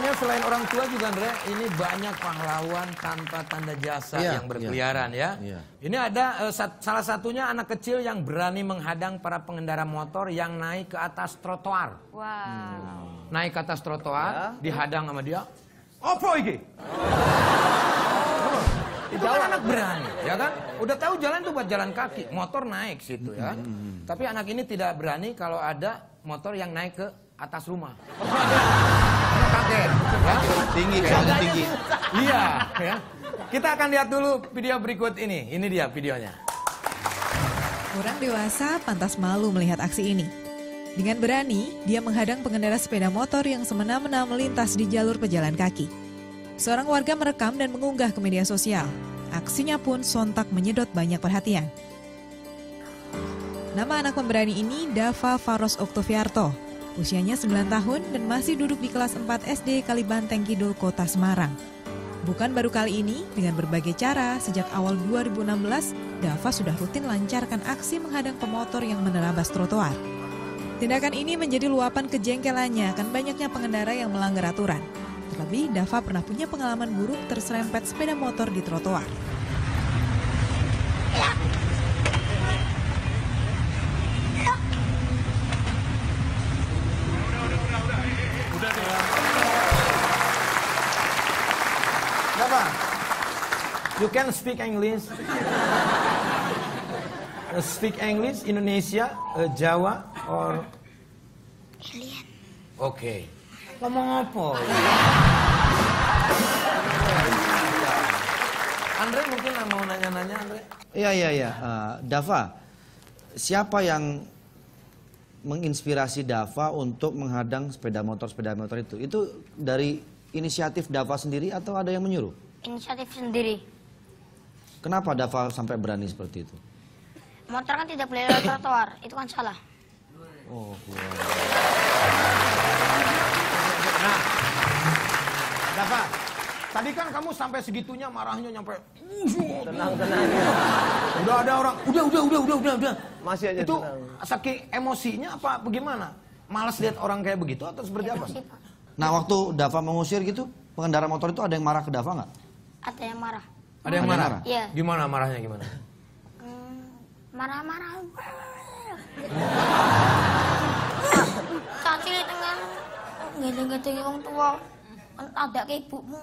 Sebenarnya selain orang tua juga, Andre, ini banyak pahlawan tanpa tanda jasa yang berkeliaran ya. Ini ada salah satunya anak kecil yang berani menghadang para pengendara motor yang naik ke atas trotoar. Wow. Naik ke atas trotoar, dihadang sama dia. Apa iki? Itu kan anak berani, ya kan? Udah tahu jalan tuh buat jalan kaki, motor naik situ ya. Tapi anak ini tidak berani kalau ada motor yang naik ke atas rumah. Anak kaget, ya? Tinggi, kayaknya tinggi. Iya, ya. Kita akan lihat dulu video berikut ini. Ini dia videonya. Orang dewasa pantas malu melihat aksi ini. Dengan berani, dia menghadang pengendara sepeda motor yang semena-mena melintas di jalur pejalan kaki. Seorang warga merekam dan mengunggah ke media sosial. Aksinya pun sontak menyedot banyak perhatian. Nama anak pemberani ini Dava Faros Oktoviarto. Usianya 9 tahun dan masih duduk di kelas 4 SD Kalibanteng Kidul, Kota Semarang. Bukan baru kali ini, dengan berbagai cara, sejak awal 2016, Dava sudah rutin lancarkan aksi menghadang pemotor yang menerabas trotoar. Tindakan ini menjadi luapan kejengkelannya akan banyaknya pengendara yang melanggar aturan. Terlebih, Dava pernah punya pengalaman buruk terserempet sepeda motor di trotoar. Dava, you can speak English. Speak English, Indonesia, Jawa, or Alien. Oke. Ngomong apa? Andre mungkin mau nanya-nanya, Andre? Iya. Dava, siapa yang menginspirasi Dava untuk menghadang sepeda motor itu? Itu dari inisiatif Dava sendiri atau ada yang menyuruh? Inisiatif sendiri. Kenapa Dava sampai berani seperti itu? Motor kan tidak boleh lewat trotoar, itu kan salah. Oh, Nah, Dava, tadi kan kamu sampai segitunya marahnya nyampe. Tenang. Udah ada orang. Udah. Masih aja itu tenang. saking emosinya apa bagaimana? Malas lihat orang kayak begitu atau seperti apa? Emosi, Pak. Nah, waktu Dava mengusir gitu, pengendara motor itu ada yang marah ke Dava nggak? Ada yang marah. Ada yang marah? Iya. Gimana marahnya gimana? Marah-marah. Caci dengan gede-gede orang tua. Ada ke ibumu.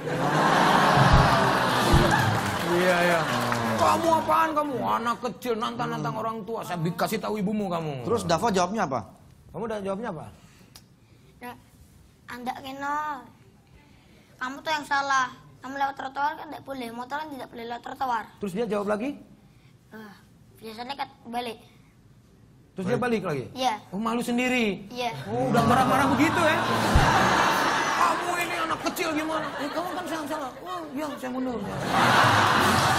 Iya. Kamu apaan kamu? Anak kecil nantang-nantang orang tua. Saya kasih tahu ibumu kamu. Terus Dava jawabnya apa? Kamu udah jawabnya apa? Nah, Anda kenal. Kamu tuh yang salah. Kamu lewat trotoar kan tidak boleh. Motor kan tidak boleh lewat trotoar. Terus dia jawab lagi? Biasanya kan balik. Terus dia balik lagi? Iya. Oh, malu sendiri? Iya. Oh, udah marah-marah begitu ya? Kamu ini anak kecil gimana? Kamu kan salah. Oh, iya, saya mundur.